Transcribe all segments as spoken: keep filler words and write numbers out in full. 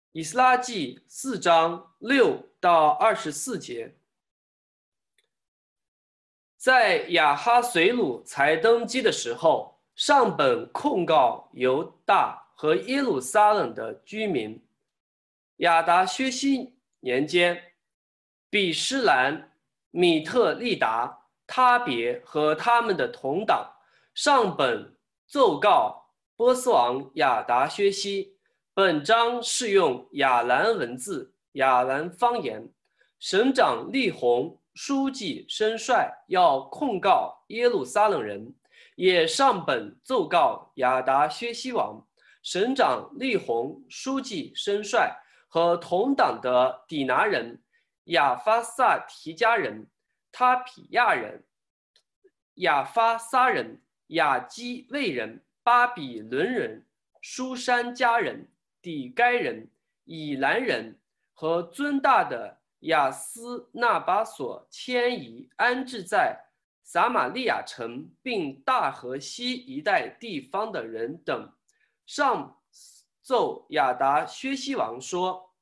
以斯拉记四章六到二十四节，在亚哈随鲁才登基的时候，上本控告犹大和耶路撒冷的居民。亚达薛西年间，比施兰、米特利达、他别和他们的同党上本奏告波斯王亚达薛西。本章是用亚兰文字、亚兰方言。省长利宏、书记申帅要控告耶路撒冷人，也上本奏告亚达薛西王。省长利宏、书记申帅和同党的底拿人、亚法萨提加人、他皮亚人、亚法撒人、亚基卫人、巴比伦人、舒山加人、底该人、以兰人和尊大的亚斯纳巴所迁移安置在撒玛利亚城并大河西一带地方的人等，上奏亚达薛西王说：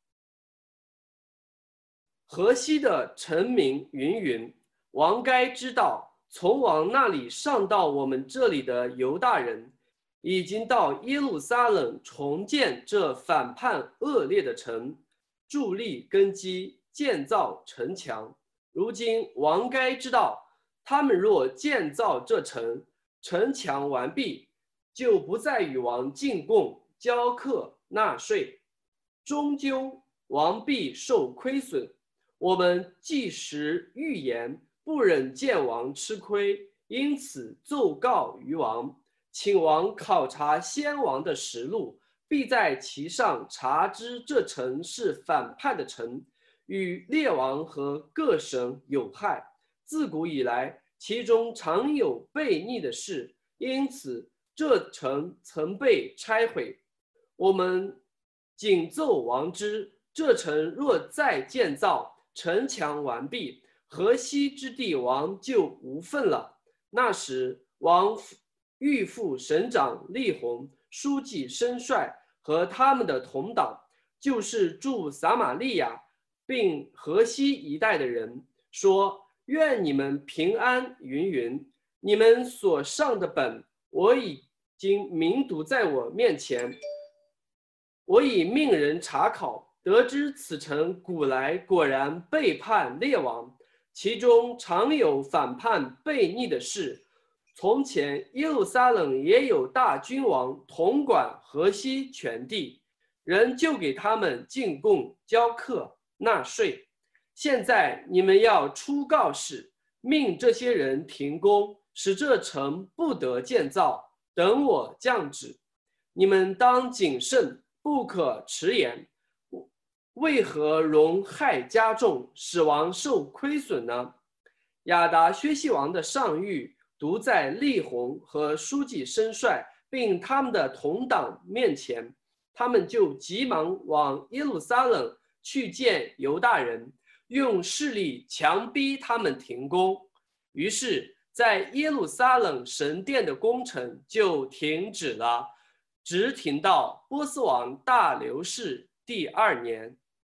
河西的臣民云云，王该知道，从王那里上到我们这里的犹大人，已经到耶路撒冷重建这反叛恶劣的城，筑立根基，建造城墙。如今王该知道，他们若建造这城，城墙完毕，就不再与王进贡、交课、纳税，终究王必受亏损。我们即时预言，不忍见王吃亏，因此奏告于王，请王考察先王的实录，必在其上查知这城是反叛的城，与列王和各省有害。自古以来，其中常有悖逆的事，因此这城曾被拆毁。我们谨奏王知，这城若再建造，城墙完毕，河西之地王就无份了。那时，王预付省长利宏、书记申帅和他们的同党，就是驻撒玛利亚并河西一带的人，说：愿你们平安云云。你们所上的本，我已经明读在我面前，我已命人查考。得知此城古来果然背叛列王，其中常有反叛悖逆的事。从前耶路撒冷也有大君王统管河西全地，人就给他们进贡、交课、纳税。现在你们要出告示，命这些人停工，使这城不得建造，等我降旨。你们当谨慎，不可迟延。为何容害加重，使王受亏损呢？亚达薛西王的上谕读在利宏和书记申帅并他们的同党面前，他们就急忙往耶路撒冷去见犹大人，用势力强逼他们停工。于是，在耶路撒冷神殿的工程就停止了，直停到波斯王大流士第二年。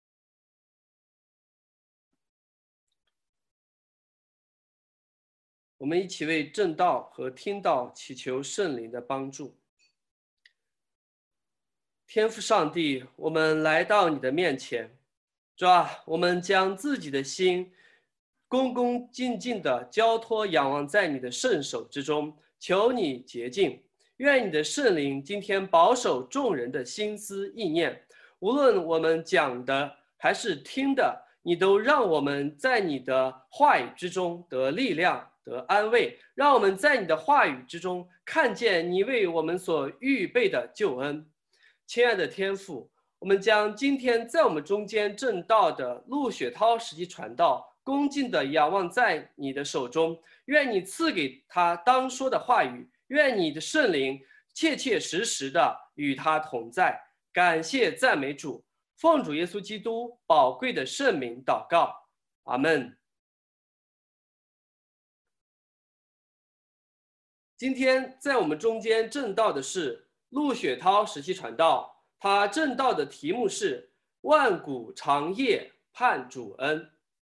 我们一起为正道和听道祈求圣灵的帮助。天父上帝，我们来到你的面前，主啊，我们将自己的心恭恭敬敬地交托仰望在你的圣手之中，求你洁净。愿你的圣灵今天保守众人的心思意念，无论我们讲的还是听的，你都让我们在你的话语之中得力量，得安慰，让我们在你的话语之中看见你为我们所预备的救恩。亲爱的天父，我们将今天在我们中间正道的陆雪涛实际传道恭敬地仰望在你的手中，愿你赐给他当说的话语，愿你的圣灵切切实实地与他同在。感谢赞美主，奉主耶稣基督宝贵的圣名祷告，阿们。今天在我们中间正道的是陆雪涛实际传道，他正道的题目是万古长夜盼主恩。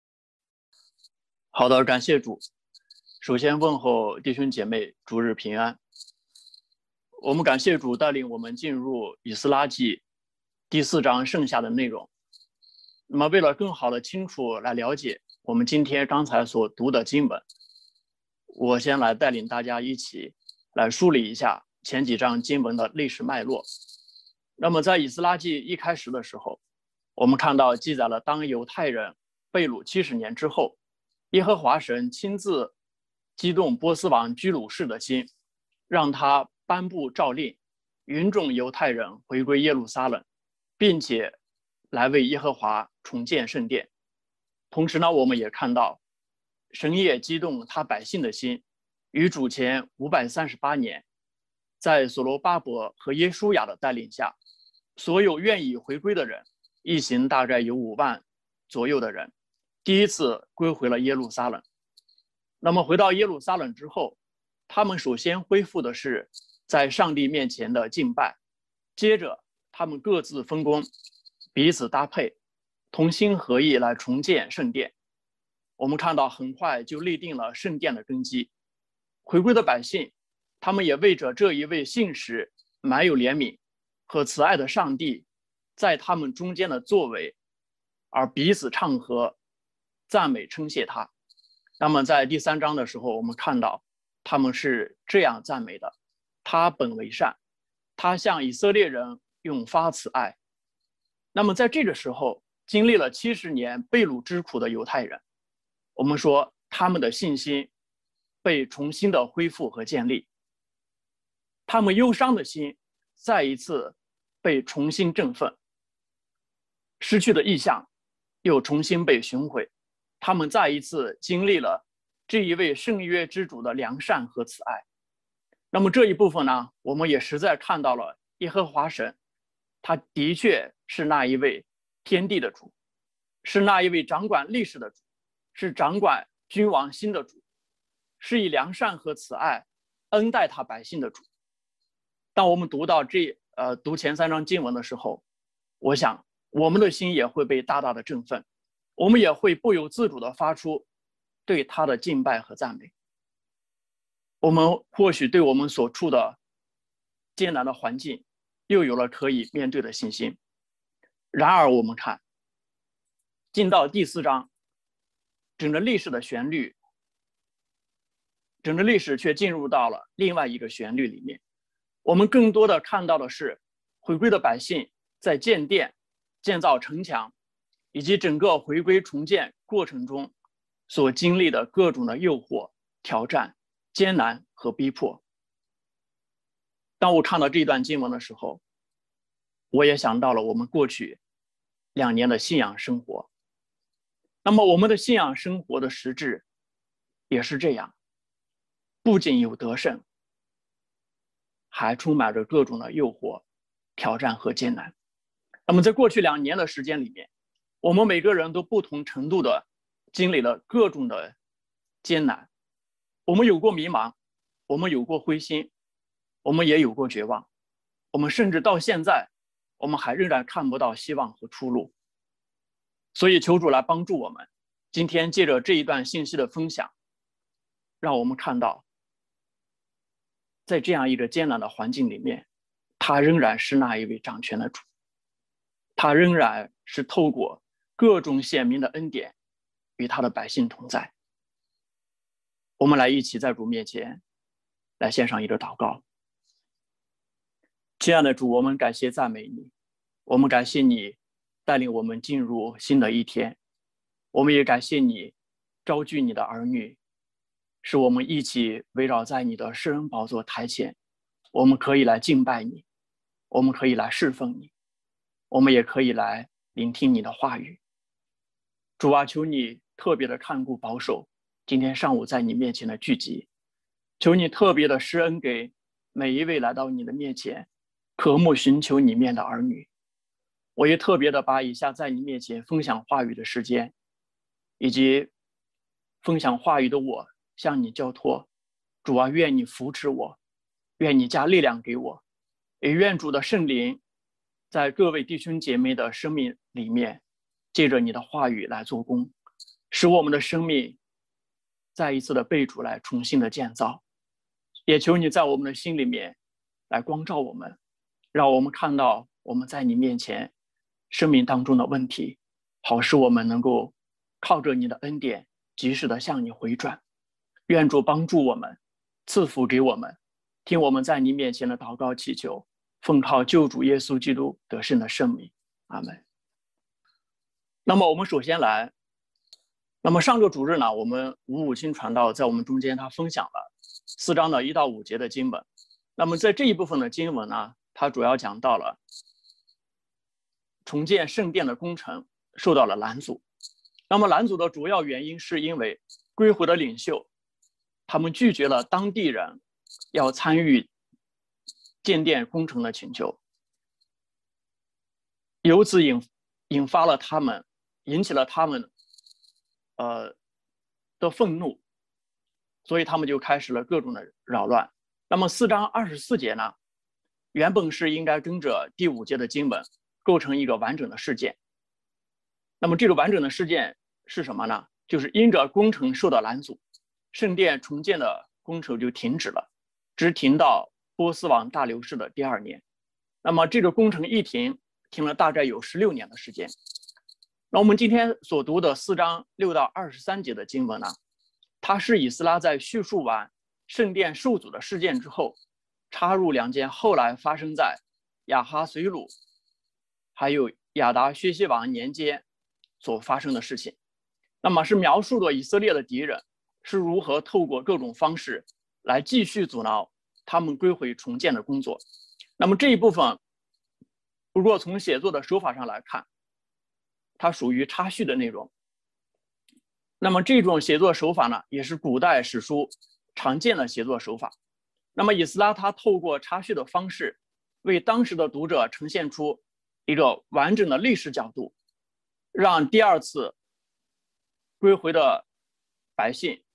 好的，感谢主。首先问候弟兄姐妹，主日平安。我们感谢主带领我们进入以斯拉记第四章剩下的内容。那么为了更好的清楚来了解我们今天刚才所读的经文，我先来带领大家一起来梳理一下前几章经文的历史脉络。那么在以斯拉记一开始的时候，我们看到记载了当犹太人被掳七十年之后，耶和华神亲自激动波斯王居鲁士的心，让他颁布诏令，允准犹太人回归耶路撒冷，并且来为耶和华重建圣殿。同时呢，我们也看到神也激动他百姓的心，于主前五百三十八年，在所罗巴伯和耶书亚的带领下，所有愿意回归的人，一行大概有五万左右的人，第一次归回了耶路撒冷。那么回到耶路撒冷之后，他们首先恢复的是在上帝面前的敬拜，接着他们各自分工，彼此搭配，同心合意来重建圣殿。我们看到很快就立定了圣殿的根基。回归的百姓，他们也为着这一位信实、满有怜悯和慈爱的上帝在他们中间的作为而彼此唱和、赞美称谢他。那么在第三章的时候，我们看到他们是这样赞美的：他本为善，他向以色列人永发慈爱。那么在这个时候，经历了七十年被掳之苦的犹太人，我们说他们的信心被重新的恢复和建立，他们忧伤的心再一次被重新振奋，失去的意象又重新被寻回，他们再一次经历了这一位圣约之主的良善和慈爱。那么这一部分呢，我们也实在看到了耶和华神，他的确是那一位天地的主，是那一位掌管历史的主，是掌管君王心的主，是以良善和慈爱恩待他百姓的主。当我们读到这呃读前三章经文的时候，我想我们的心也会被大大的振奋，我们也会不由自主的发出对他的敬拜和赞美。我们或许对我们所处的艰难的环境又有了可以面对的信心。然而我们看进到第四章，整个历史的旋律整个历史却进入到了另外一个旋律里面。我们更多的看到的是回归的百姓在建殿、建造城墙以及整个回归重建过程中所经历的各种的诱惑、挑战、艰难和逼迫。当我看到这段经文的时候，我也想到了我们过去两年的信仰生活。那么我们的信仰生活的实质也是这样，不仅有得胜，还充满着各种的诱惑、挑战和艰难。那么在过去两年的时间里面，我们每个人都不同程度的经历了各种的艰难。我们有过迷茫，我们有过灰心，我们也有过绝望，我们甚至到现在我们还仍然看不到希望和出路。所以求主来帮助我们，今天借着这一段信息的分享，让我们看到在这样一个艰难的环境里面，他仍然是那一位掌权的主，他仍然是透过各种显明的恩典与他的百姓同在。我们来一起在主面前来献上一个祷告。亲爱的主，我们感谢赞美你，我们感谢你带领我们进入新的一天，我们也感谢你召聚你的儿女，使我们一起围绕在你的施恩宝座台前，我们可以来敬拜你，我们可以来侍奉你，我们也可以来聆听你的话语。主啊，求你特别的看顾保守今天上午在你面前的聚集，求你特别的施恩给每一位来到你的面前渴慕寻求你面的儿女。我也特别的把以下在你面前分享话语的时间以及分享话语的我向你交托。主啊，愿你扶持我，愿你加力量给我，也愿主的圣灵在各位弟兄姐妹的生命里面，借着你的话语来做工，使我们的生命再一次的被主来重新的建造。也求你在我们的心里面来光照我们，让我们看到我们在你面前生命当中的问题，好使我们能够靠着你的恩典及时的向你回转。愿主帮助我们，赐福给我们，听我们在你面前的祷告祈求，奉靠救主耶稣基督得胜的圣名，阿们。那么我们首先来，那么上个主日呢，我们吴武清传道在我们中间他分享了四章的一到五节的经文。那么在这一部分的经文呢，他主要讲到了重建圣殿的工程受到了拦阻。那么拦阻的主要原因是因为归回的领袖他们拒绝了当地人要参与建殿工程的请求，由此引引发了他们引起了他们呃的愤怒，所以他们就开始了各种的扰乱。那么四章二十四节呢，原本是应该跟着第五节的经文构成一个完整的事件。那么这个完整的事件是什么呢？就是因着工程受到拦阻，圣殿重建的工程就停止了，直停到波斯王大流士的第二年。那么这个工程一停，停了大概有十六年的时间。那我们今天所读的四章六到二十三节的经文呢，它是以斯拉在叙述完圣殿受阻的事件之后，插入两件后来发生在亚哈随鲁还有亚达薛西王年间所发生的事情。那么是描述了以色列的敌人是如何透过各种方式来继续阻挠他们归回重建的工作。那么这一部分如果从写作的手法上来看，它属于插叙的内容。那么这种写作手法呢，也是古代史书常见的写作手法。那么以斯拉他透过插叙的方式为当时的读者呈现出一个完整的历史角度，让第二次归回的百姓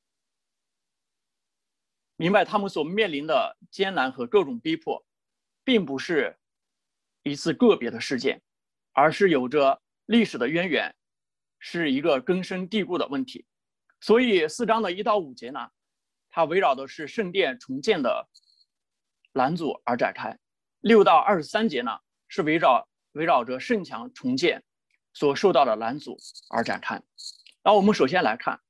明白他们所面临的艰难和各种逼迫并不是一次个别的事件，而是有着历史的渊源，是一个根深蒂固的问题。所以四章的一到五节呢，它围绕的是圣殿重建的拦阻而展开。六到二十三节呢，是围绕围绕着圣墙重建所受到的拦阻而展开。那我们首先来看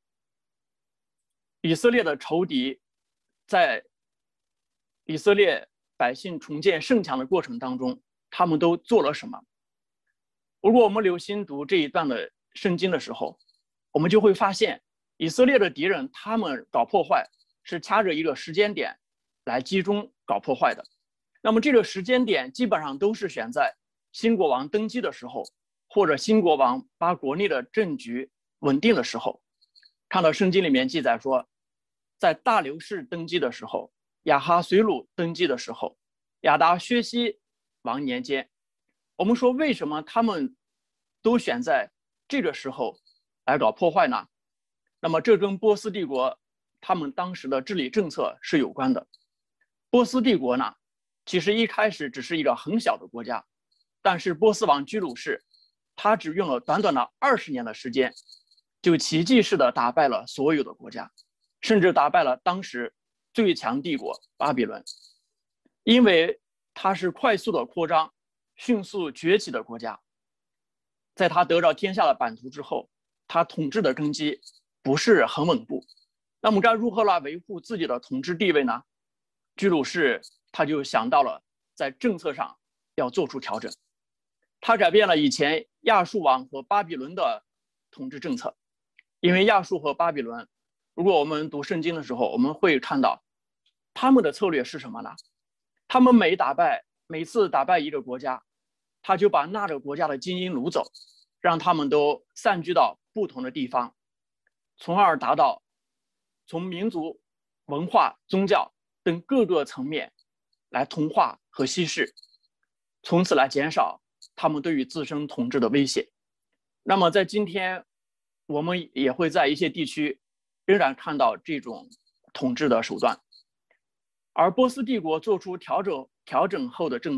以色列的仇敌在以色列百姓重建圣墙的过程当中，他们都做了什么？如果我们留心读这一段的圣经的时候，我们就会发现以色列的敌人他们搞破坏是掐着一个时间点来集中搞破坏的。那么这个时间点基本上都是选在新国王登基的时候，或者新国王把国内的政局稳定的时候。看到圣经里面记载说，在大流士登基的时候，亚哈随鲁登基的时候，亚达薛西王年间。我们说为什么他们都选在这个时候来搞破坏呢？那么这跟波斯帝国他们当时的治理政策是有关的。波斯帝国呢，其实一开始只是一个很小的国家，但是波斯王居鲁士他只用了短短的二十年的时间，就奇迹式的打败了所有的国家，甚至打败了当时最强帝国巴比伦。因为他是快速的扩张迅速崛起的国家，在他得到天下的版图之后，他统治的根基不是很稳固。那么该如何来维护自己的统治地位呢？居鲁士他就想到了在政策上要做出调整。他改变了以前亚述王和巴比伦的统治政策。因为亚述和巴比伦，如果我们读圣经的时候，我们会看到他们的策略是什么呢？他们每打败每次打败一个国家，他就把那个国家的精英掳走，让他们都散居到不同的地方，从而达到从民族、文化、宗教等各个层面来同化和稀释，从此来减少他们对于自身统治的威胁。那么在今天，我们也会在一些地区仍然看到这种统治的手段。而波斯帝国做出调整调整后的政策呢，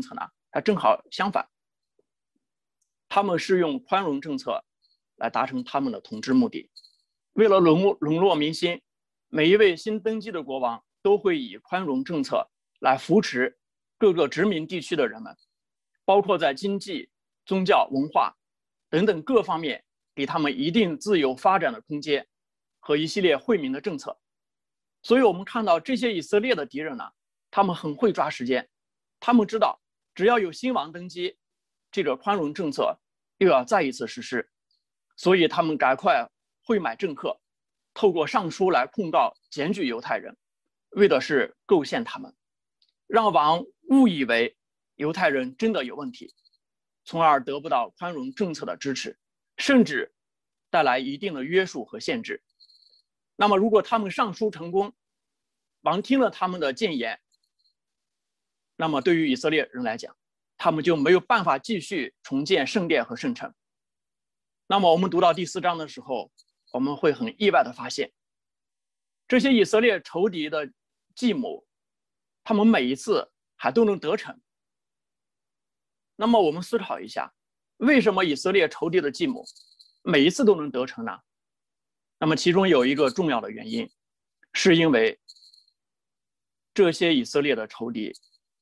它正好相反，他们是用宽容政策来达成他们的统治目的。为了笼络笼络民心，每一位新登基的国王都会以宽容政策来扶持各个殖民地区的人们，包括在经济、宗教、文化等等各方面给他们一定自由发展的空间和一系列惠民的政策。所以我们看到这些以色列的敌人呢，他们很会抓时间，他们知道只要有新王登基，这个宽容政策又要再一次实施，所以他们赶快会买政客，透过上书来控告检举犹太人，为的是构陷他们，让王误以为犹太人真的有问题，从而得不到宽容政策的支持，甚至带来一定的约束和限制。那么如果他们上书成功，王听了他们的谏言，那么对于以色列人来讲，他们就没有办法继续重建圣殿和圣城。那么我们读到第四章的时候，我们会很意外的发现，这些以色列仇敌的计谋，他们每一次还都能得逞。那么我们思考一下，为什么以色列仇敌的计谋每一次都能得逞呢？那么其中有一个重要的原因，是因为这些以色列的仇敌，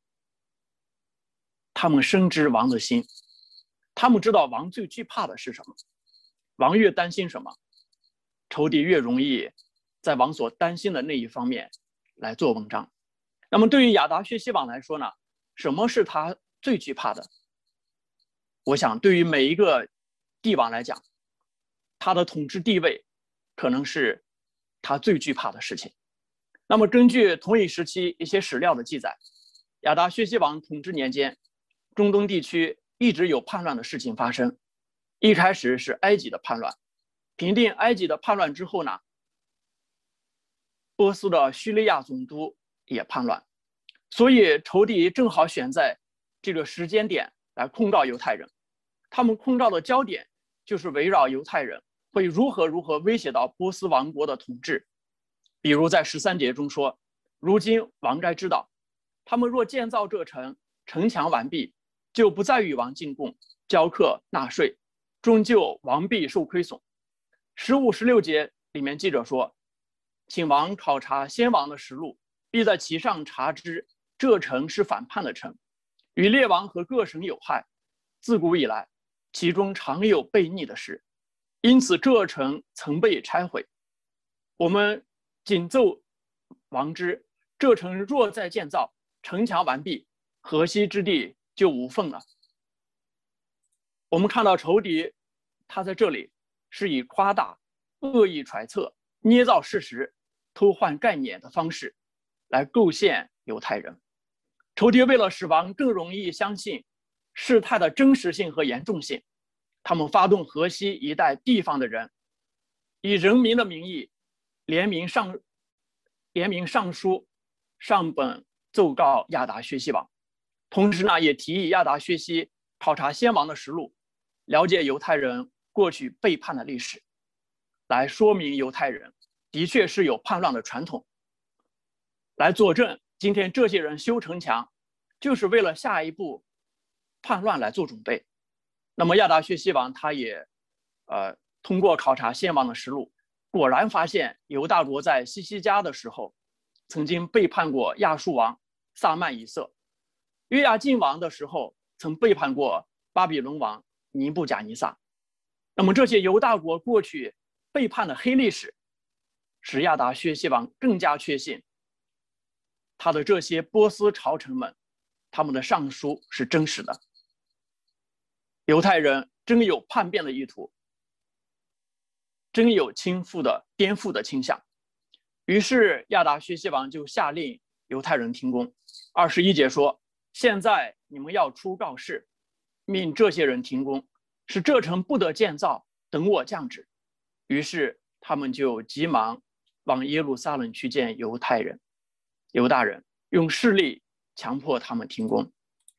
他们深知王的心，他们知道王最惧怕的是什么，王越担心什么，仇敌越容易在王所担心的那一方面来做文章。那么对于亚达薛西王来说呢，什么是他最惧怕的？我想对于每一个帝王来讲，他的统治地位可能是他最惧怕的事情。那么根据同一时期一些史料的记载，亚达薛西王统治年间，中东地区一直有叛乱的事情发生。一开始是埃及的叛乱，平定埃及的叛乱之后呢，波斯的叙利亚总督也叛乱，所以仇敌正好选在这个时间点来控告犹太人。他们控告的焦点就是围绕犹太人会如何如何威胁到波斯王国的统治。比如在十三节中说，如今王该知道，他们若建造这城，城墙完毕，就不再与王进贡、交课、纳税，终究王必受亏损。十五、十六节里面记着说，请王考察先王的实录，必在其上查知这城是反叛的城，与列王和各省有害，自古以来其中常有悖逆的事，因此这城曾被拆毁。我们谨奏王之，这城若再建造，城墙完毕，河西之地就无缝了。我们看到仇敌他在这里是以夸大、恶意揣测、捏造事实、偷换概念的方式来构陷犹太人。仇敌为了使王更容易相信事态的真实性和严重性，他们发动河西一带地方的人，以人民的名义联名上联名上书上本奏告亚达薛西王，同时呢也提议亚达薛西考察先王的实录，了解犹太人过去背叛的历史，来说明犹太人的确是有叛乱的传统，来佐证今天这些人修城墙就是为了下一步叛乱来做准备。那么亚达薛西王他也呃通过考察先王的实录，果然发现犹大国在西西家的时候曾经背叛过亚述王撒曼以色，约雅敬王的时候曾背叛过巴比伦王尼布甲尼撒。那么这些犹大国过去背叛的黑历史，使亚达薛西王更加确信他的这些波斯朝臣们，他们的上书是真实的，犹太人真有叛变的意图，真有倾覆的颠覆的倾向。于是亚达薛西王就下令犹太人停工。二十一节说，现在你们要出告示，命这些人停工，使这城不得建造，等我降旨。于是他们就急忙往耶路撒冷去见犹太人犹大人，用势力强迫他们停工。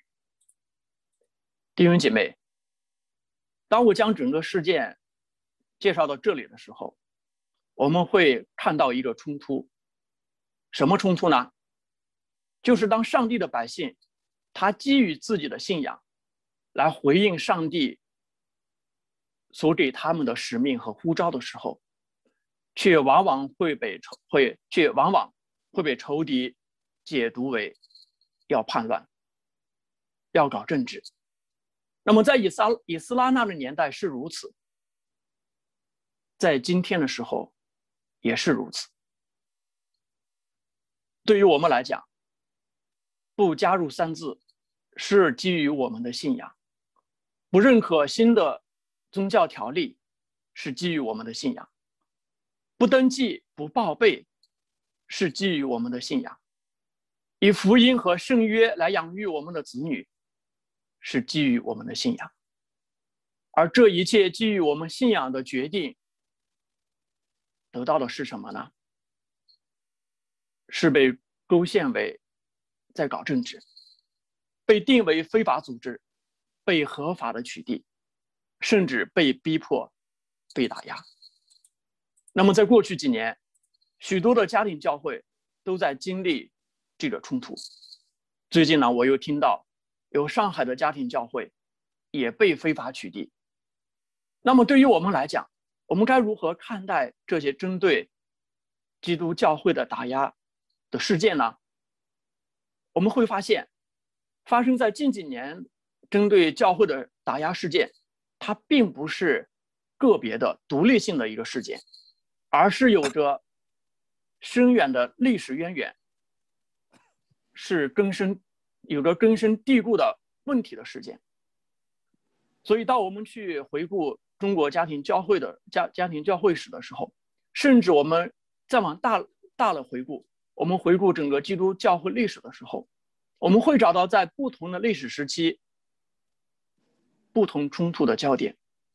弟兄姐妹，当我将整个事件介绍到这里的时候，我们会看到一个冲突。什么冲突呢？就是当上帝的百姓他基于自己的信仰来回应上帝所给他们的使命和呼召的时候，却往往会被仇会却往往会被仇敌解读为要叛乱、要搞政治。那么在以撒以斯拉那个年代是如此，在今天的时候也是如此。对于我们来讲，不加入三字是基于我们的信仰，不认可新的宗教条例是基于我们的信仰，不登记不报备是基于我们的信仰，以福音和圣约来养育我们的子女是基于我们的信仰。而这一切基于我们信仰的决定得到的是什么呢？是被勾陷为在搞政治，被定为非法组织，被合法的取缔，甚至被逼迫、被打压。那么在过去几年，许多的家庭教会都在经历这个冲突。最近呢，我又听到有上海的家庭教会也被非法取缔。那么对于我们来讲，我们该如何看待这些针对基督教会的打压的事件呢？我们会发现，发生在近几年针对教会的打压事件，它并不是个别的独立性的一个事件，而是有着深远的历史渊源，是根深有着根深蒂固的问题的事件。所以当我们去回顾中国家庭教会的家家庭教会史的时候，甚至我们再往大大了回顾，我们回顾整个基督教会历史的时候，我们会找到在不同的历史时期不同冲突的焦点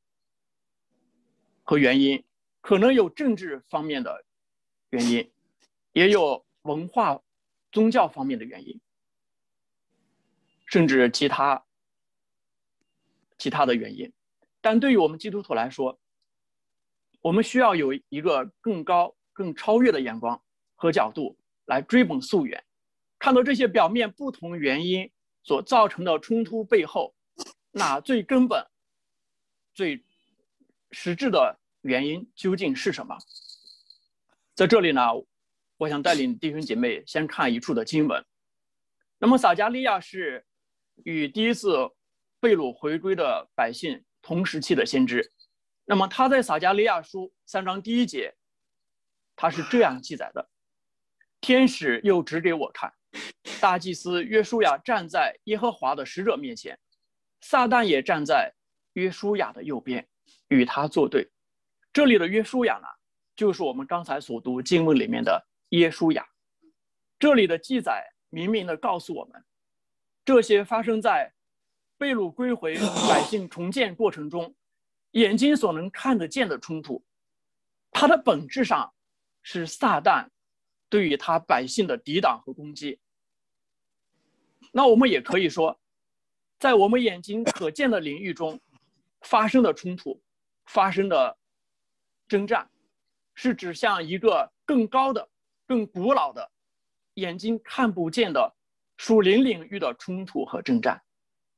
和原因，可能有政治方面的原因，也有文化宗教方面的原因，甚至其他其他的原因。但对于我们基督徒来说，我们需要有一个更高更超越的眼光和角度来追本溯源，看到这些表面不同原因所造成的冲突背后，那最根本最实质的原因究竟是什么。在这里呢，我想带领弟兄姐妹先看一处的经文。那么撒迦利亚是与第一次被掳回归的百姓同时期的先知。那么他在撒迦利亚书三章第一节，他是这样记载的：天使又指给我看，大祭司约书亚站在耶和华的使者面前，撒旦也站在约书亚的右边，与他作对。这里的约书亚呢，就是我们刚才所读经文里面的耶书亚。这里的记载明明的告诉我们，这些发生在被掳归回百姓重建过程中眼睛所能看得见的冲突，它的本质上是撒旦对于他百姓的抵挡和攻击。那我们也可以说，在我们眼睛可见的领域中发生的冲突、发生的征战，是指向一个更高的、更古老的、眼睛看不见的属灵领域的冲突和征战，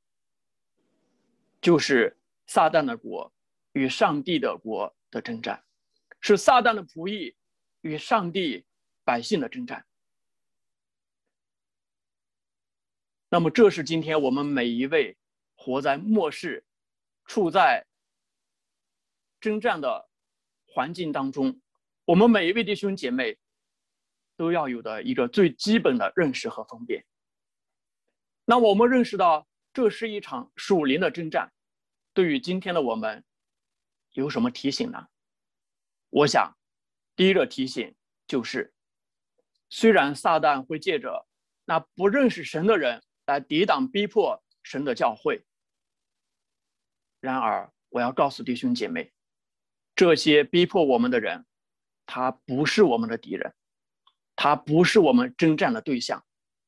就是撒旦的国与上帝的国的征战，是撒旦的仆役与上帝百姓的征战。那么这是今天我们每一位活在末世、处在征战的环境当中，我们每一位弟兄姐妹都要有的一个最基本的认识和分辨。那我们认识到这是一场属灵的征战，对于今天的我们有什么提醒呢？我想第一个提醒就是，虽然撒旦会借着那不认识神的人来抵挡逼迫神的教会，然而我要告诉弟兄姐妹，这些逼迫我们的人，他不是我们的敌人，他不是我们征战的对象，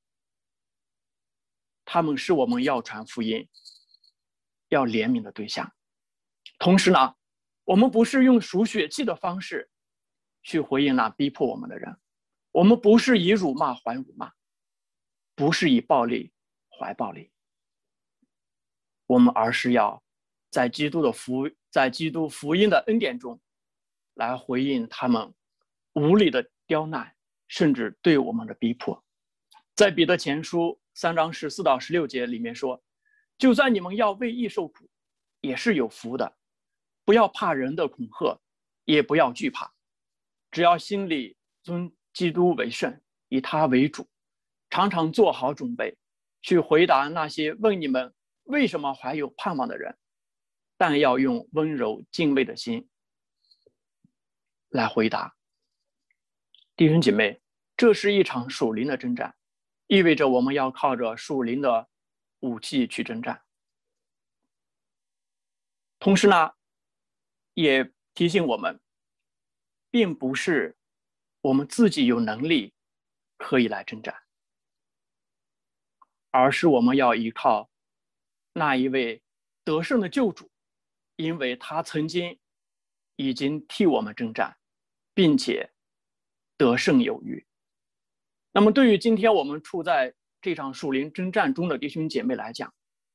他们是我们要传福音、要怜悯的对象。同时呢，我们不是用数血气的方式去回应那逼迫我们的人，我们不是以辱骂还辱骂，不是以暴力怀抱里。我们而是要在基督的福，在基督福音的恩典中，来回应他们无理的刁难，甚至对我们的逼迫。在彼得前书三章十四到十六节里面说，就算你们要为义受苦，也是有福的。不要怕人的恐吓，也不要惧怕，只要心里尊基督为圣，以他为主，常常做好准备，去回答那些问你们为什么怀有盼望的人，但要用温柔敬畏的心来回答。弟兄姐妹，这是一场属灵的征战，意味着我们要靠着属灵的武器去征战。同时呢，也提醒我们，并不是我们自己有能力可以来征战，而是我们要依靠那一位得胜的救主，因为他曾经已经替我们征战，并且得胜有余。那么对于今天我们处在这场属灵征战中的弟兄姐妹来讲，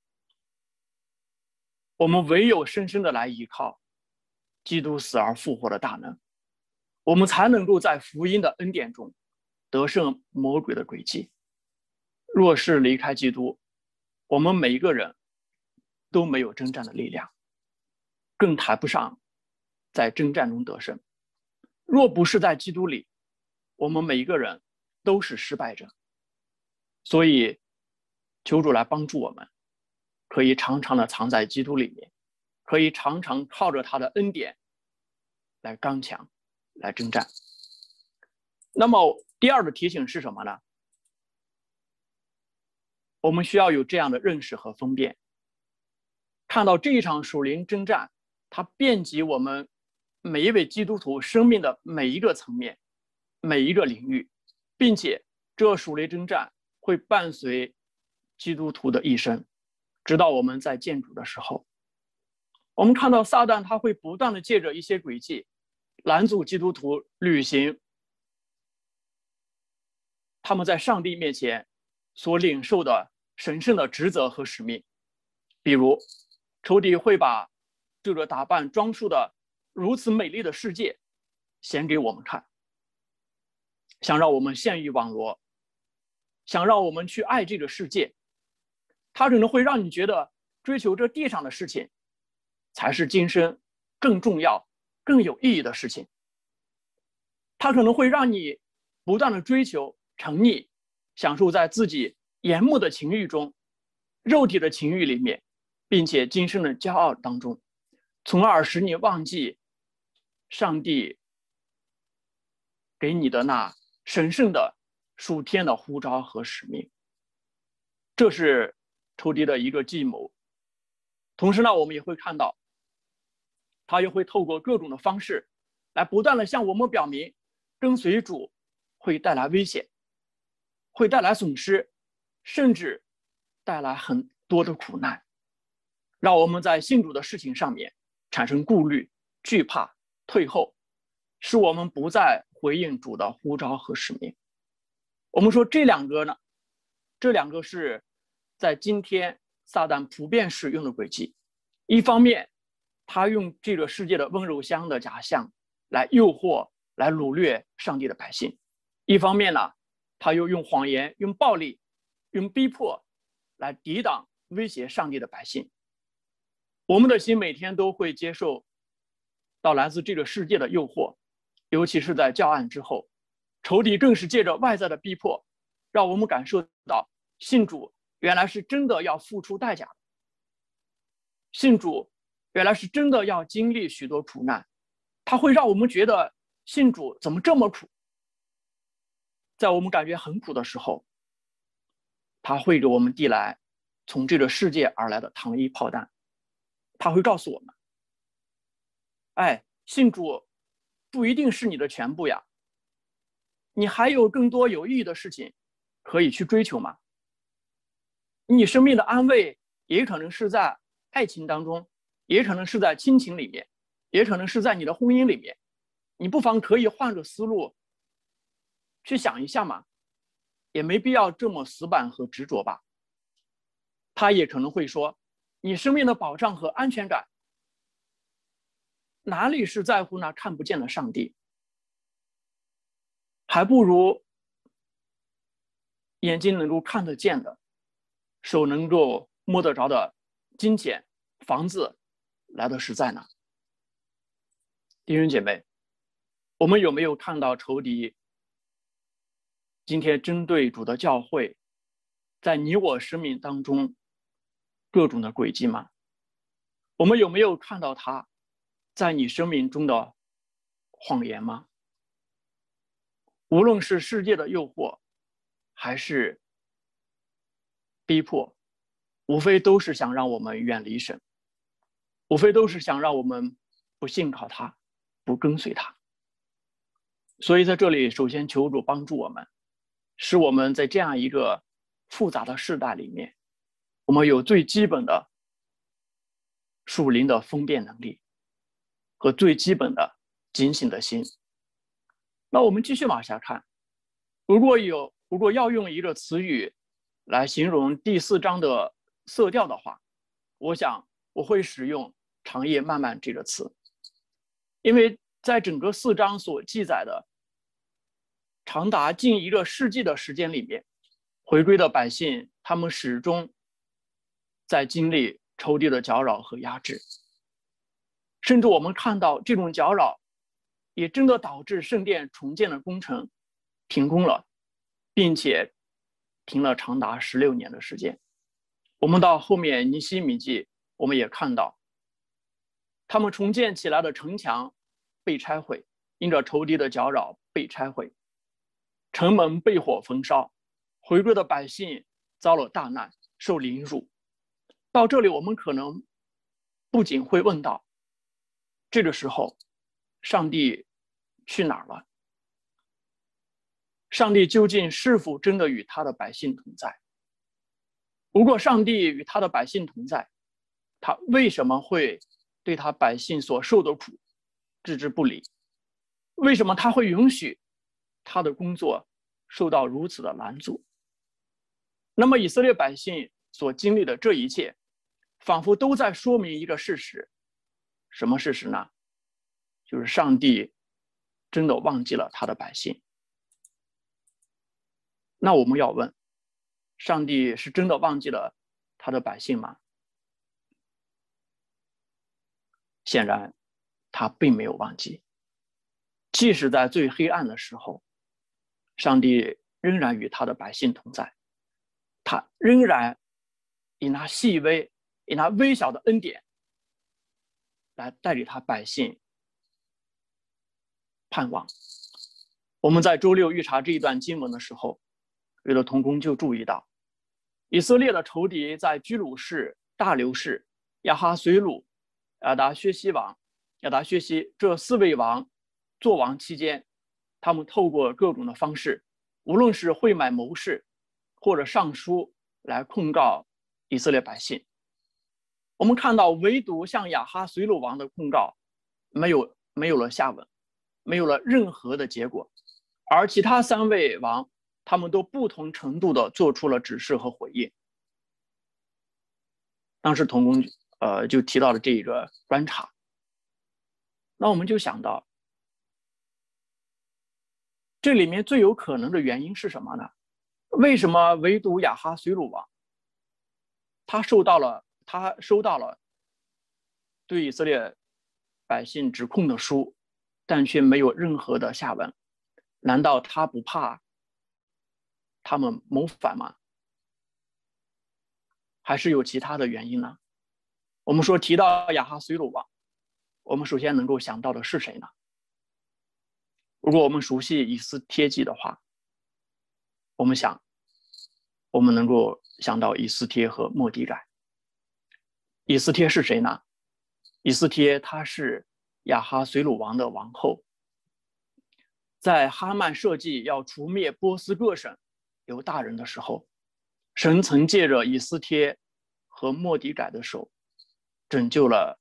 我们唯有深深的来依靠基督死而复活的大能，我们才能够在福音的恩典中得胜魔鬼的诡计。若是离开基督，我们每一个人都没有征战的力量，更谈不上在征战中得胜。若不是在基督里，我们每一个人都是失败者。所以求主来帮助我们，可以常常的藏在基督里面，可以常常靠着他的恩典来刚强，来征战。那么第二个提醒是什么呢？我们需要有这样的认识和分辨，看到这一场属灵征战，它遍及我们每一位基督徒生命的每一个层面，每一个领域，并且这属灵征战会伴随基督徒的一生，直到我们在见主的时候。我们看到撒旦他会不断的借着一些诡计拦阻基督徒履行他们在上帝面前所领受的神圣的职责和使命。比如仇敌会把这个打扮装束的如此美丽的世界显给我们看，想让我们陷于网罗，想让我们去爱这个世界。他可能会让你觉得追求这地上的事情才是今生更重要更有意义的事情。他可能会让你不断的追求沉溺，享受在自己眼目的情欲中，肉体的情欲里面，并且今生的骄傲当中，从而使你忘记上帝给你的那神圣的属天的呼召和使命。这是仇敌的一个计谋。同时呢，我们也会看到他又会透过各种的方式来不断的向我们表明，跟随主会带来危险，会带来损失，甚至带来很多的苦难，让我们在信主的事情上面产生顾虑、惧怕、退后，使我们不再回应主的呼召和使命。我们说这两个呢，这两个是在今天撒旦普遍使用的诡计。一方面他用这个世界的温柔乡的假象来诱惑，来掳掠上帝的百姓；一方面呢，他又用谎言、用暴力、用逼迫来抵挡、威胁上帝的百姓。我们的心每天都会接受到来自这个世界的诱惑，尤其是在教案之后，仇敌更是借着外在的逼迫，让我们感受到信主原来是真的要付出代价的，信主原来是真的要经历许多苦难。它会让我们觉得信主怎么这么苦。在我们感觉很苦的时候，他会给我们递来从这个世界而来的糖衣炮弹。他会告诉我们，哎，信主不一定是你的全部呀，你还有更多有意义的事情可以去追求吗？你生命的安慰也可能是在爱情当中，也可能是在亲情里面，也可能是在你的婚姻里面。你不妨可以换个思路去想一下嘛，也没必要这么死板和执着吧。 他也可能会说，你生命的保障和安全感哪里是在乎那看不见的上帝，还不如眼睛能够看得见的，手能够摸得着的金钱、房子来的实在呢？弟兄姐妹，我们有没有看到仇敌今天针对主的教会，在你我生命当中各种的诡计吗？我们有没有看到他在你生命中的谎言吗？无论是世界的诱惑，还是逼迫，无非都是想让我们远离神，无非都是想让我们不信靠他，不跟随他。所以在这里，首先求主帮助我们，使我们在这样一个复杂的世代里面，我们有最基本的属灵的分辨能力和最基本的警醒的心。那我们继续往下看，如果有如果要用一个词语来形容第四章的色调的话，我想我会使用长夜漫漫这个词，因为在整个四章所记载的长达近一个世纪的时间里面，回归的百姓他们始终在经历仇敌的搅扰和压制，甚至我们看到这种搅扰也真的导致圣殿重建的工程停工了，并且停了长达十六年的时间。我们到后面尼希米记，我们也看到他们重建起来的城墙被拆毁，因着仇敌的搅扰被拆毁，城门被火焚烧，回归的百姓遭了大难，受凌辱。到这里我们可能不仅会问到，这个时候上帝去哪儿了？上帝究竟是否真的与他的百姓同在？如果上帝与他的百姓同在，他为什么会对他百姓所受的苦置之不理？为什么他会允许他的工作受到如此的拦阻？那么以色列百姓所经历的这一切，仿佛都在说明一个事实。什么事实呢？就是上帝真的忘记了他的百姓。那我们要问，上帝是真的忘记了他的百姓吗？显然他并没有忘记，即使在最黑暗的时候，上帝仍然与他的百姓同在，他仍然以那细微以那微小的恩典来带领他百姓盼望。我们在周六预查这一段经文的时候，有的同工就注意到，以色列的仇敌在居鲁士、大流士、亚哈随鲁、亚达薛西王、亚达薛西这四位王作王期间，他们透过各种的方式，无论是会买谋士或者上书来控告以色列百姓。我们看到唯独像亚哈随鲁王的控告没有没有了下文，没有了任何的结果，而其他三位王他们都不同程度的做出了指示和回应。当时同工呃就提到了这一个观察，那我们就想到，这里面最有可能的原因是什么呢？为什么唯独亚哈随鲁王他受到了他收到了对以色列百姓指控的书，但却没有任何的下文？难道他不怕他们谋反吗？还是有其他的原因呢？我们说提到亚哈随鲁王，我们首先能够想到的是谁呢？如果我们熟悉以斯帖记的话，我们想我们能够想到以斯帖和末底改。以斯帖是谁呢？以斯帖她是亚哈随鲁王的王后，在哈曼设计要除灭波斯各省犹大人的时候，神曾借着以斯帖和末底改的手拯救了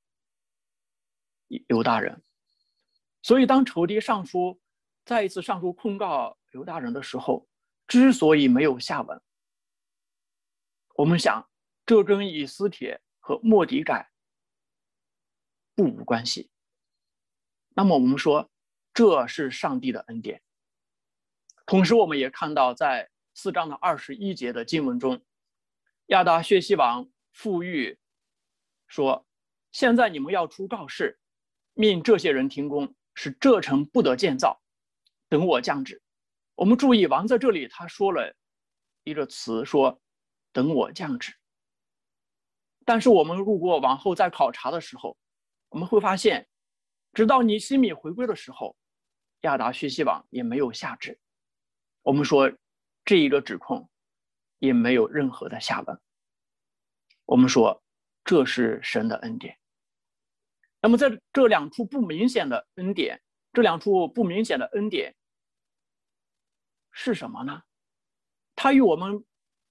犹大人。所以当仇敌上书再一次上书控告犹大人的时候，之所以没有下文，我们想这跟以斯帖和末底改不无关系。那么我们说，这是上帝的恩典。同时，我们也看到，在四章的二十一节的经文中，亚达薛西王复谕说：“现在你们要出告示，命这些人停工，使这城不得建造，等我降旨。”我们注意，王在这里他说了一个词，说“等我降旨”。但是我们如果往后再考察的时候，我们会发现，直到尼希米回归的时候，亚达薛西王也没有下旨。我们说这一个指控也没有任何的下文。我们说这是神的恩典。那么在这两处不明显的恩典，这两处不明显的恩典是什么呢？它与我们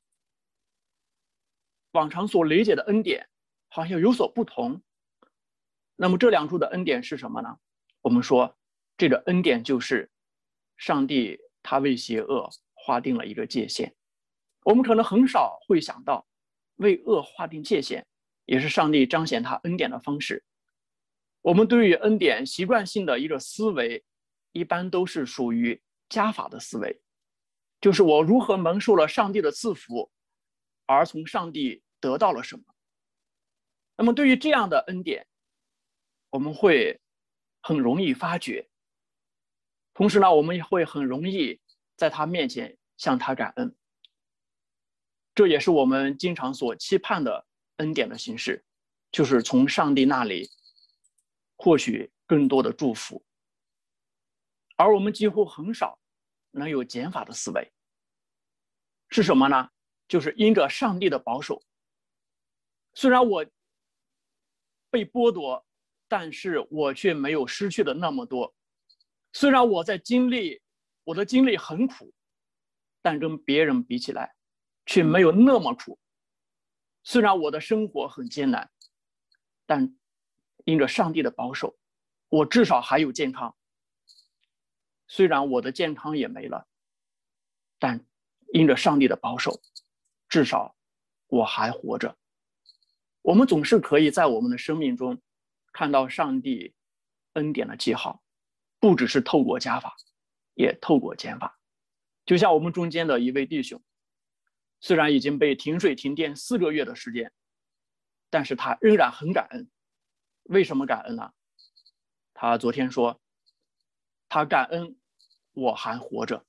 往常所理解的恩典好像有所不同。那么这两处的恩典是什么呢？我们说这个恩典就是上帝他为邪恶划定了一个界限。我们可能很少会想到，为恶划定界限也是上帝彰显他恩典的方式。我们对于恩典习惯性的一个思维，一般都是属于加法的思维，就是我如何蒙受了上帝的赐福，而从上帝得到了什么。那么对于这样的恩典，我们会很容易发觉，同时呢，我们也会很容易在他面前向他感恩。这也是我们经常所期盼的恩典的形式，就是从上帝那里获取更多的祝福。而我们几乎很少能有减法的思维，是什么呢？就是因着上帝的保守，虽然我被剥夺，但是我却没有失去的那么多。虽然我在经历，我的经历很苦，但跟别人比起来却没有那么苦。虽然我的生活很艰难，但因着上帝的保守，我至少还有健康。虽然我的健康也没了，但因着上帝的保守，至少我还活着。我们总是可以在我们的生命中看到上帝恩典的记号，不只是透过加法，也透过减法。就像我们中间的一位弟兄，虽然已经被停水停电四个月的时间，但是他仍然很感恩。为什么感恩呢？他昨天说，他感恩我还活着。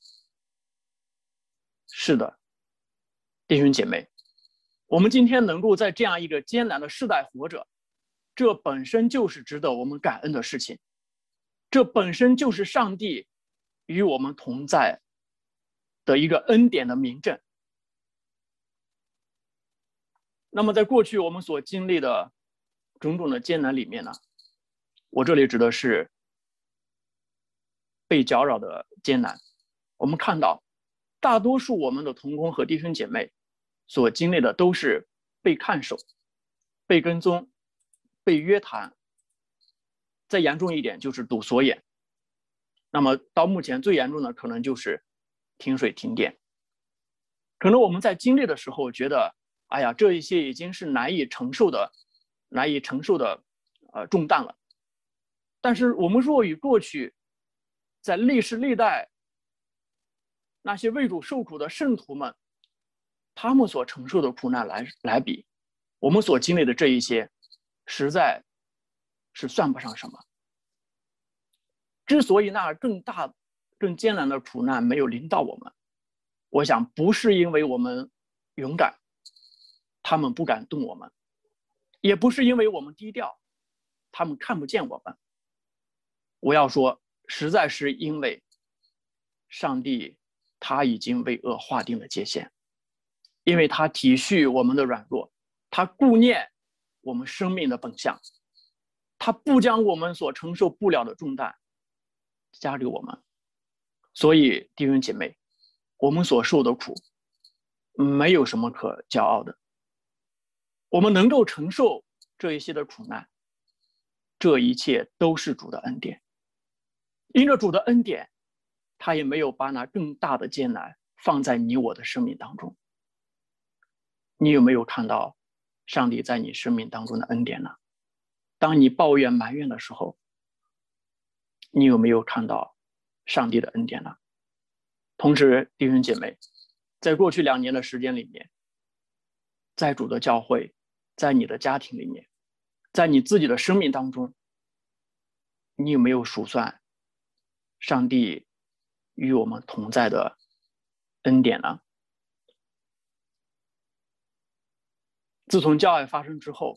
是的，弟兄姐妹，我们今天能够在这样一个艰难的世代活着，这本身就是值得我们感恩的事情。这本身就是上帝与我们同在的一个恩典的明证。那么在过去我们所经历的种种的艰难里面呢，我这里指的是被搅扰的艰难。我们看到大多数我们的同工和弟兄姐妹所经历的都是被看守、被跟踪、被约谈，再严重一点就是堵锁眼。那么到目前最严重的可能就是停水停电。可能我们在经历的时候觉得，哎呀，这一些已经是难以承受的难以承受的呃重担了。但是我们若与过去在历世历代那些为主受苦的圣徒们，他们所承受的苦难来来比，我们所经历的这一些实在是算不上什么。之所以那更大更艰难的苦难没有临到我们，我想不是因为我们勇敢，他们不敢动我们，也不是因为我们低调，他们看不见我们。我要说，实在是因为上帝他已经为恶划定了界限，因为他体恤我们的软弱，他顾念我们生命的本相，他不将我们所承受不了的重担加给我们。所以弟兄姐妹，我们所受的苦没有什么可骄傲的，我们能够承受这一些的苦难，这一切都是主的恩典。因着主的恩典，他也没有把那更大的艰难放在你我的生命当中。 你有没有看到上帝在你生命当中的恩典呢？当你抱怨埋怨的时候，你有没有看到上帝的恩典呢？同时，弟兄姐妹，在过去两年的时间里面，在主的教会，在你的家庭里面，在你自己的生命当中，你有没有数算上帝与我们同在的恩典呢？自从教爱发生之后，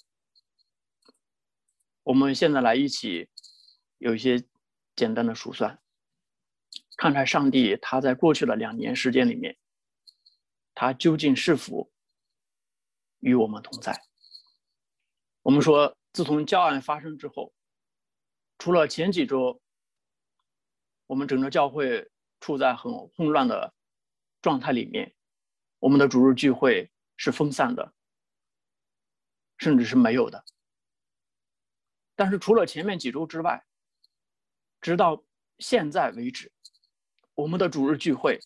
我们现在来一起有一些简单的数算，看看上帝他在过去的两年时间里面，他究竟是否与我们同在。我们说，自从教案发生之后，除了前几周我们整个教会处在很混乱的状态里面，我们的主日聚会是分散的，甚至是没有的。但是除了前面几周之外，直到现在为止，我们的主日聚会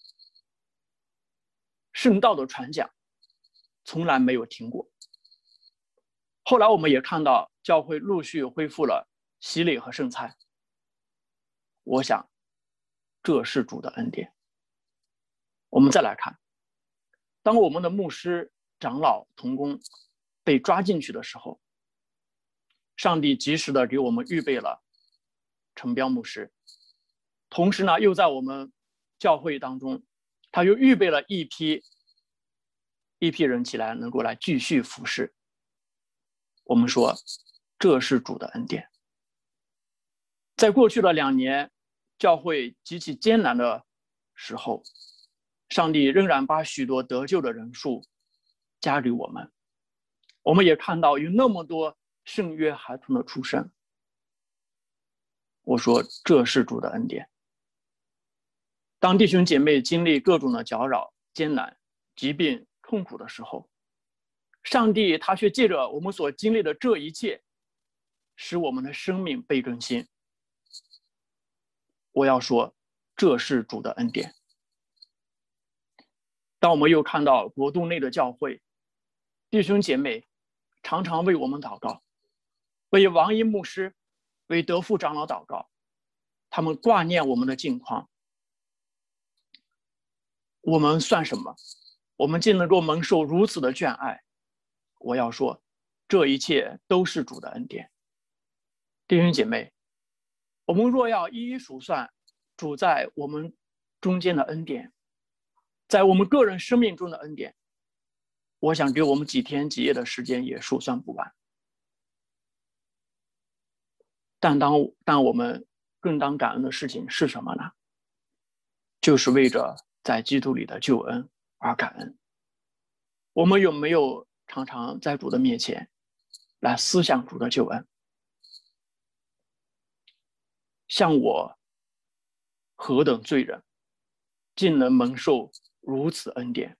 圣道的传讲从来没有停过。后来我们也看到教会陆续恢复了洗礼和圣餐，我想这是主的恩典。我们再来看，当我们的牧师、长老、同工被抓进去的时候，上帝及时的给我们预备了陈彪牧师，同时呢，又在我们教会当中，他又预备了一批一批人起来，能够来继续服侍。我们说，这是主的恩典。在过去的两年，教会极其艰难的时候，上帝仍然把许多得救的人数加给我们。我们也看到有那么多圣约孩童的出生。我说，这是主的恩典。当弟兄姐妹经历各种的搅扰、艰难、疾病、痛苦的时候，上帝他却借着我们所经历的这一切，使我们的生命被更新。我要说，这是主的恩典。当我们又看到国度内的教会，弟兄姐妹常常为我们祷告，为王一牧师、为德富长老祷告，他们挂念我们的境况。我们算什么？我们竟能够蒙受如此的眷爱。我要说，这一切都是主的恩典。弟兄姐妹，我们若要一一数算主在我们中间的恩典，在我们个人生命中的恩典，我想给我们几天几夜的时间也数算不完。但当但我们更当感恩的事情是什么呢？就是为着在基督里的救恩而感恩。我们有没有常常在主的面前来思想主的救恩？像我何等罪人，竟能蒙受如此恩典？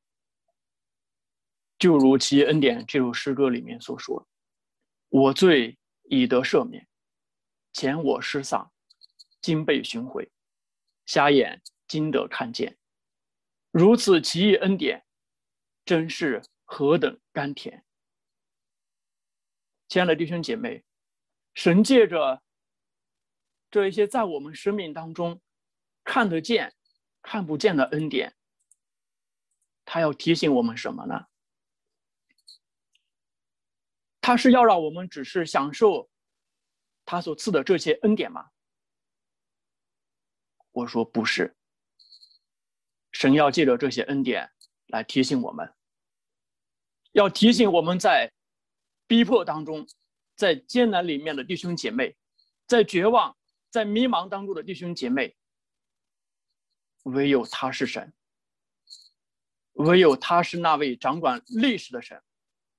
就如其恩典这首诗歌里面所说，我罪已得赦免，前我失丧，今被寻回，瞎眼今得看见，如此奇异恩典，真是何等甘甜。亲爱的弟兄姐妹，神借着这一些在我们生命当中看得见看不见的恩典，他要提醒我们什么呢？他是要让我们只是享受他所赐的这些恩典吗？我说不是。神要借着这些恩典来提醒我们，要提醒我们在逼迫当中，在艰难里面的弟兄姐妹，在绝望在迷茫当中的弟兄姐妹，唯有他是神，唯有他是那位掌管历史的神，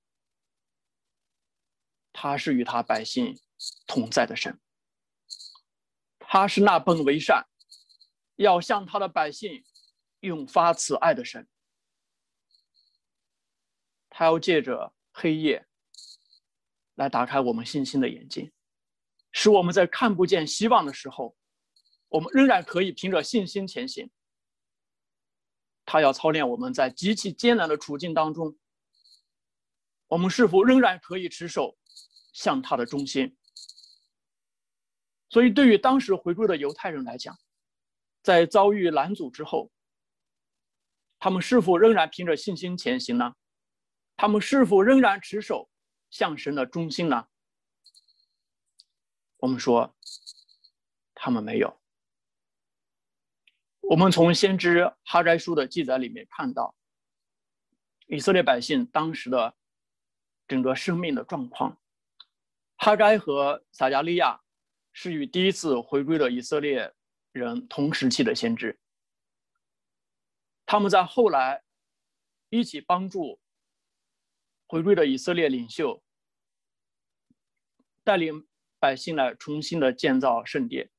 他是与他百姓同在的神，他是那本为善，要向他的百姓永发慈爱的神。他要借着黑夜来打开我们信心的眼睛，使我们在看不见希望的时候，我们仍然可以凭着信心前行。他要操练我们在极其艰难的处境当中， 我们是否仍然可以持守向他的忠心？所以对于当时回归的犹太人来讲，在遭遇拦阻之后，他们是否仍然凭着信心前行呢？他们是否仍然持守向神的忠心呢？我们说他们没有。我们从先知哈该书的记载里面看到以色列百姓当时的整个生命的状况。哈该和撒迦利亚是与第一次回归的以色列人同时期的先知，他们在后来一起帮助回归的以色列领袖，带领百姓来重新的建造圣殿。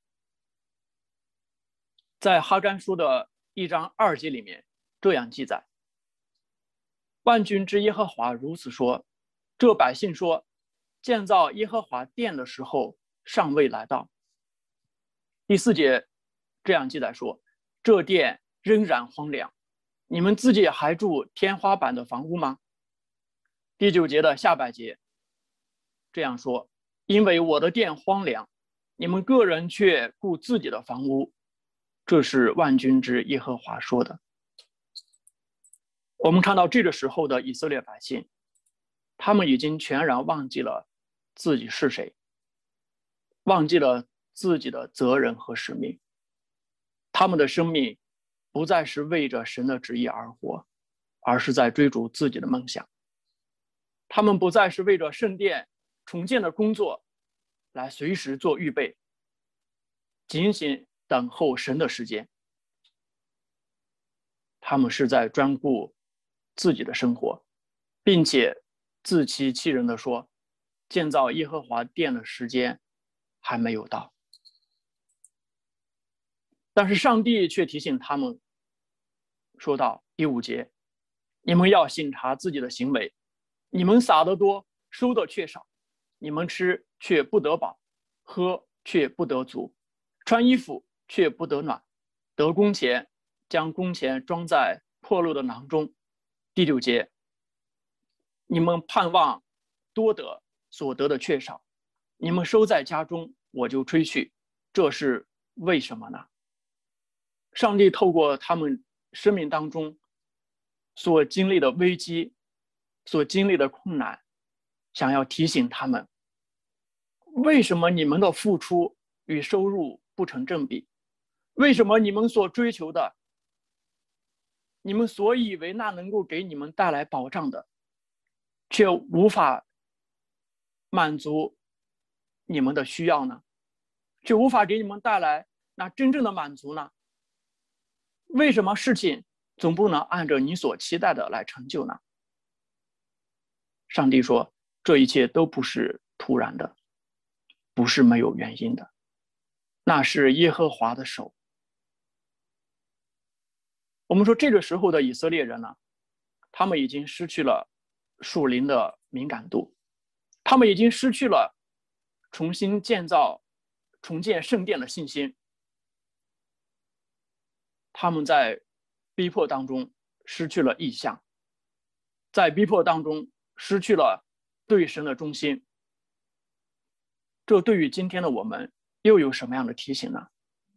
在哈该书的一章二节里面这样记载：万军之耶和华如此说，这百姓说，建造耶和华殿的时候尚未来到。第四节这样记载说，这殿仍然荒凉，你们自己还住天花板的房屋吗？第九节的下半节这样说，因为我的殿荒凉，你们个人却顾自己的房屋，这是万军之耶和华说的。我们看到这个时候的以色列百姓，他们已经全然忘记了自己是谁，忘记了自己的责任和使命。他们的生命不再是为着神的旨意而活，而是在追逐自己的梦想。他们不再是为着圣殿重建的工作来随时做预备，仅仅等候神的时间。他们是在专顾自己的生活，并且自欺欺人地说，建造耶和华殿的时间还没有到。但是上帝却提醒他们说到第五节，你们要省察自己的行为，你们撒得多，收的却少，你们吃却不得饱，喝却不得足，穿衣服却不得暖，得工钱将工钱装在破漏的囊中。第六节，你们盼望多得，所得的却少，你们收在家中，我就吹去，这是为什么呢？上帝透过他们生命当中所经历的危机，所经历的困难，想要提醒他们，为什么你们的付出与收入不成正比？为什么你们所追求的，你们所以为那能够给你们带来保障的，却无法满足你们的需要呢？却无法给你们带来那真正的满足呢？为什么事情总不能按照你所期待的来成就呢？上帝说，这一切都不是突然的，不是没有原因的，那是耶和华的手。我们说这个时候的以色列人呢，他们已经失去了属灵的敏感度，他们已经失去了重新建造、重建圣殿的信心。他们在逼迫当中失去了意向，在逼迫当中失去了对神的忠心。这对于今天的我们又有什么样的提醒呢？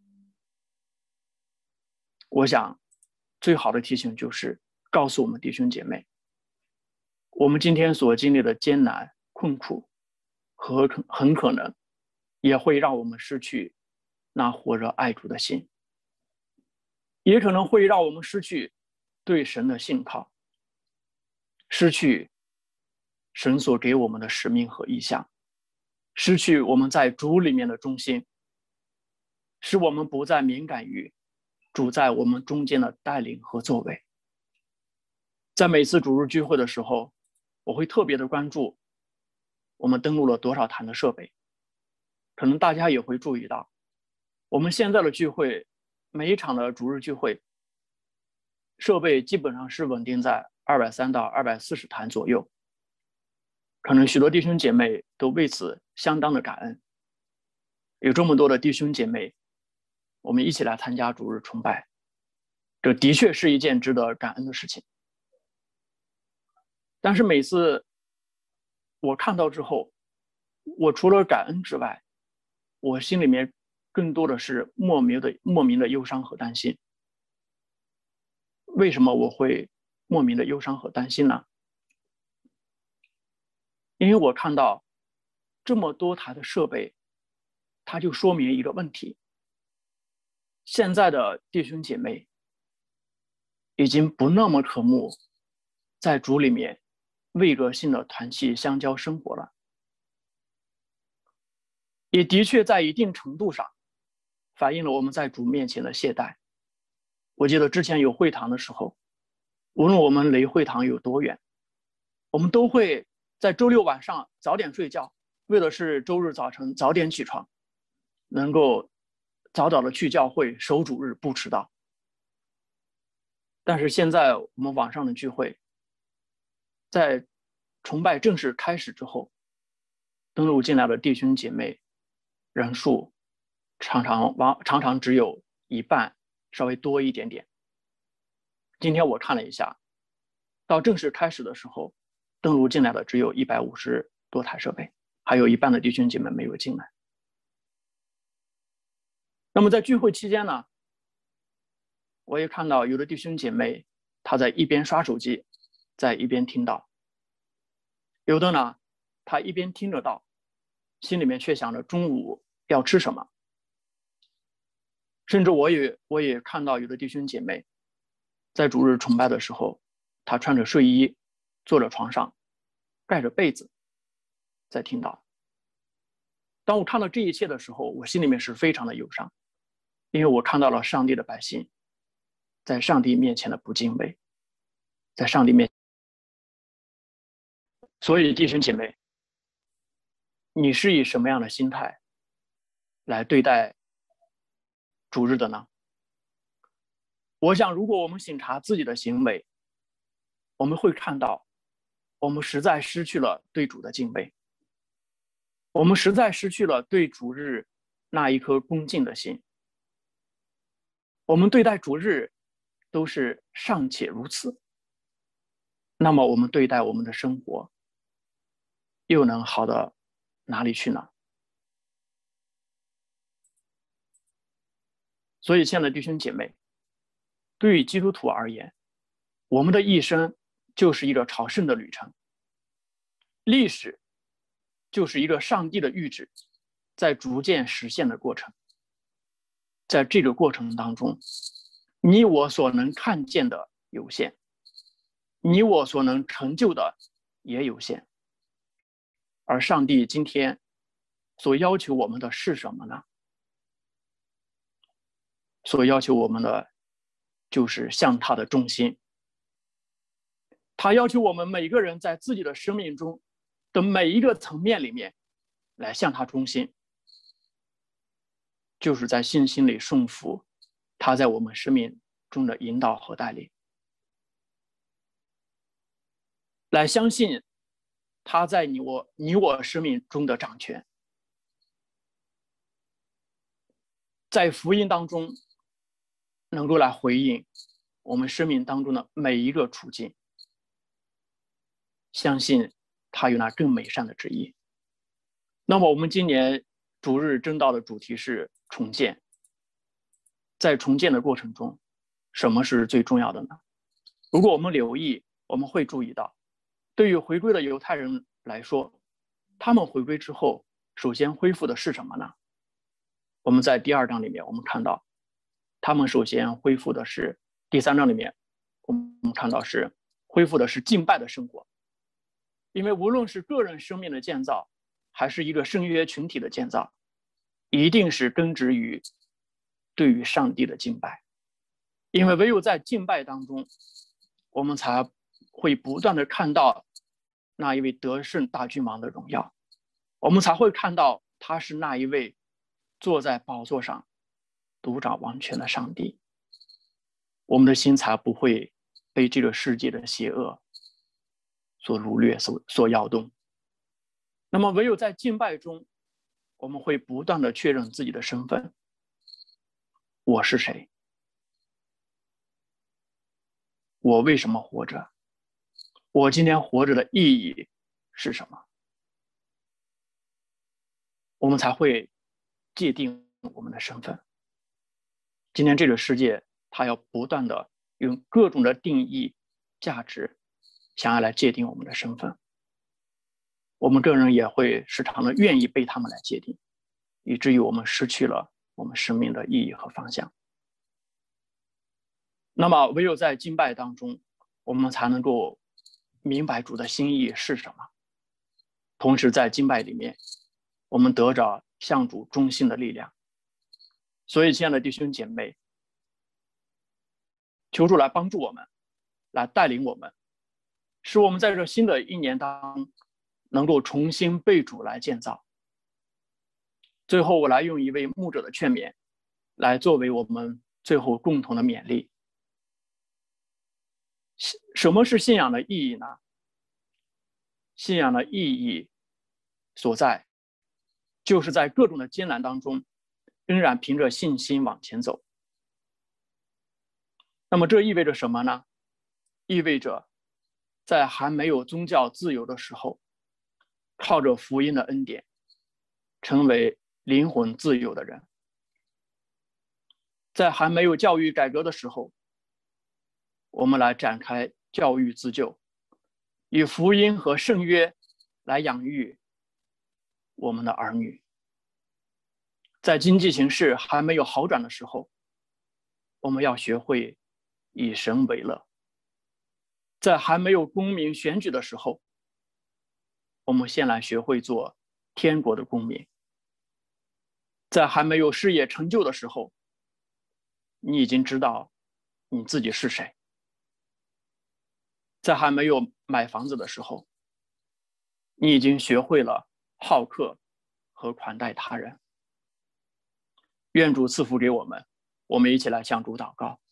我想最好的提醒就是告诉我们弟兄姐妹，我们今天所经历的艰难困苦和很可能也会让我们失去那火热爱主的心，也可能会让我们失去对神的信靠，失去神所给我们的使命和意向，失去我们在主里面的忠心，使我们不再敏感于主在我们中间的带领和作为。在每次主日聚会的时候，我会特别的关注我们登录了多少台的设备。可能大家也会注意到，我们现在的聚会，每一场的主日聚会，设备基本上是稳定在二百三十到二百四十台左右。可能许多弟兄姐妹都为此相当的感恩，有这么多的弟兄姐妹，我们一起来参加主日崇拜，这的确是一件值得感恩的事情。但是每次我看到之后，我除了感恩之外，我心里面更多的是莫名的莫名的忧伤和担心。为什么我会莫名的忧伤和担心呢？因为我看到这么多台的设备，它就说明一个问题：现在的弟兄姐妹已经不那么渴慕在主里面为个性的团契相交生活了，也的确在一定程度上反映了我们在主面前的懈怠。我记得之前有会堂的时候，无论我们离会堂有多远，我们都会在周六晚上早点睡觉，为的是周日早晨早点起床，能够早早的去教会守主日不迟到。但是现在我们网上的聚会，在崇拜正式开始之后，登录进来的弟兄姐妹人数常常往常常只有一半，稍微多一点点。今天我看了一下，到正式开始的时候，登录进来的只有一百五十多台设备，还有一半的弟兄姐妹没有进来。那么在聚会期间呢，我也看到有的弟兄姐妹他在一边刷手机，在一边听到；有的呢，他一边听着道，心里面却想着中午要吃什么。甚至我也我也看到有的弟兄姐妹在主日崇拜的时候，他穿着睡衣坐在床上，盖着被子在听到。当我看到这一切的时候，我心里面是非常的忧伤，因为我看到了上帝的百姓在上帝面前的不敬畏，在上帝面前。所以弟兄姐妹，你是以什么样的心态来对待主日的呢？我想如果我们省察自己的行为，我们会看到我们实在失去了对主的敬畏，我们实在失去了对主日那一颗恭敬的心。我们对待主日都是尚且如此，那么我们对待我们的生活又能好到哪里去呢？所以亲爱的弟兄姐妹，对于基督徒而言，我们的一生就是一个朝圣的旅程，历史就是一个上帝的预旨在逐渐实现的过程。在这个过程当中，你我所能看见的有限，你我所能成就的也有限。而上帝今天所要求我们的是什么呢？所要求我们的就是向他的忠心。他要求我们每个人在自己的生命中的每一个层面里面来向他忠心，就是在信心里顺服他在我们生命中的引导和带领，来相信他在你我你我生命中的掌权，在福音当中能够来回应我们生命当中的每一个处境，相信他有那更美善的旨意。那么我们今年主日正道的主题是重建。在重建的过程中，什么是最重要的呢？如果我们留意，我们会注意到，对于回归的犹太人来说，他们回归之后首先恢复的是什么呢？我们在第二章里面我们看到，他们首先恢复的是，第三章里面我们看到是恢复的是敬拜的生活。因为无论是个人生命的建造，还是一个圣约群体的建造，一定是根植于对于上帝的敬拜。因为唯有在敬拜当中，我们才会不断的看到那一位得胜大君王的荣耀，我们才会看到他是那一位坐在宝座上独掌王权的上帝，我们的心才不会被这个世界的邪恶所掳掠、所所摇动。那么唯有在敬拜中，我们会不断的确认自己的身份，我是谁？我为什么活着？我今天活着的意义是什么？ 我们才会界定我们的身份。今天这个世界，它要不断的用各种的定义、价值，想要来界定我们的身份。我们个人也会时常的愿意被他们来界定，以至于我们失去了我们生命的意义和方向。那么，唯有在敬拜当中，我们才能够明白主的心意是什么。同时，在敬拜里面，我们得着向主忠心的力量。所以，亲爱的弟兄姐妹，求主来帮助我们，来带领我们，使我们在这新的一年当中能够重新被主来建造。最后，我来用一位牧者的劝勉，来作为我们最后共同的勉励。什么是信仰的意义呢？信仰的意义所在，就是在各种的艰难当中，仍然凭着信心往前走。那么这意味着什么呢？意味着在还没有宗教自由的时候，靠着福音的恩典，成为灵魂自由的人。在还没有教育改革的时候，我们来展开教育自救，以福音和圣约来养育我们的儿女。在经济形势还没有好转的时候，我们要学会以神为乐。在还没有公民选举的时候，我们先来学会做天国的公民。在还没有事业成就的时候，你已经知道你自己是谁。在还没有买房子的时候，你已经学会了好客和款待他人。愿主赐福给我们，我们一起来向主祷告。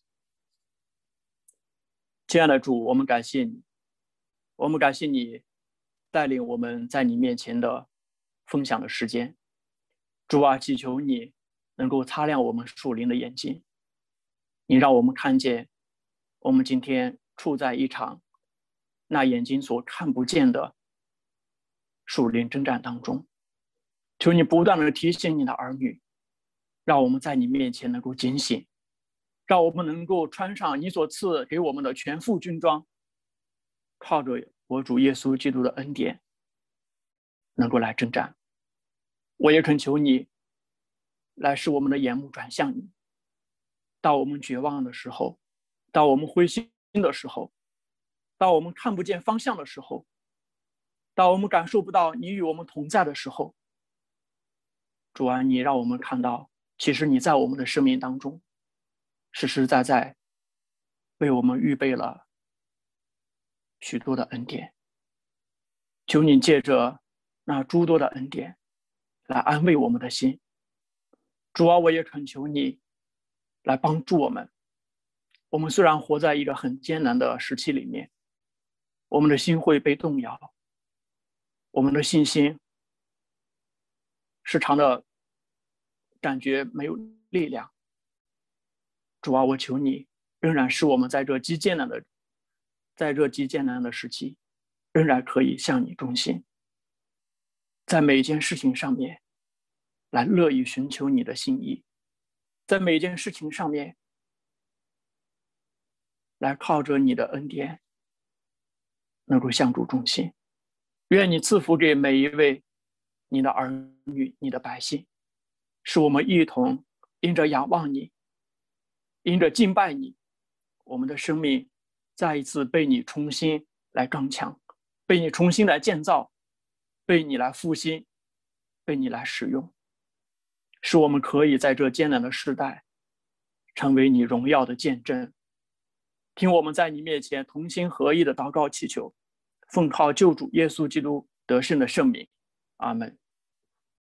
亲爱的主，我们感谢你，我们感谢你带领我们在你面前的分享的时间。主啊，祈求你能够擦亮我们属灵的眼睛，你让我们看见我们今天处在一场那眼睛所看不见的属灵征战当中。求你不断的提醒你的儿女，让我们在你面前能够警醒，让我们能够穿上你所赐给我们的全副军装，靠着我主耶稣基督的恩典能够来征战。我也恳求你来使我们的眼目转向你，当我们绝望的时候，当我们灰心的时候，当我们看不见方向的时候，当我们感受不到你与我们同在的时候，主啊，你让我们看到其实你在我们的生命当中实实在在为我们预备了许多的恩典。求你借着那诸多的恩典来安慰我们的心。主啊，我也恳求你来帮助我们。我们虽然活在一个很艰难的时期里面，我们的心会被动摇，我们的信心时常的感觉没有力量。主啊，我求你仍然使我们在这极艰难的在这极艰难的时期仍然可以向你忠心，在每一件事情上面来乐意寻求你的心意，在每一件事情上面来靠着你的恩典能够向主忠心。愿你赐福给每一位你的儿女，你的百姓，使我们一同因着仰望你，因着敬拜你，我们的生命再一次被你重新来刚强，被你重新来建造，被你来复兴，被你来使用，使我们可以在这艰难的时代成为你荣耀的见证。听我们在你面前同心合一的祷告祈求，奉靠救主耶稣基督得胜的圣名，阿们。